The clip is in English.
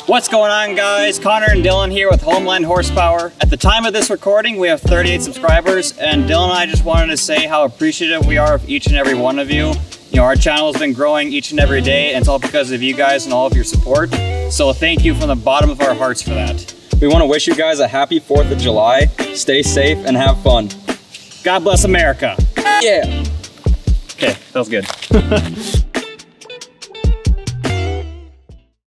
What's going on, guys? Connor and Dylan here with Homeland Horsepower. At the time of this recording, we have 38 subscribers, and Dylan and I just wanted to say how appreciative we are of each and every one of you. You know, our channel has been growing each and every day, and it's all because of you guys and all of your support. So thank you from the bottom of our hearts for that. We want to wish you guys a happy 4th of July. Stay safe and have fun. God bless America. Yeah. Okay, that was good.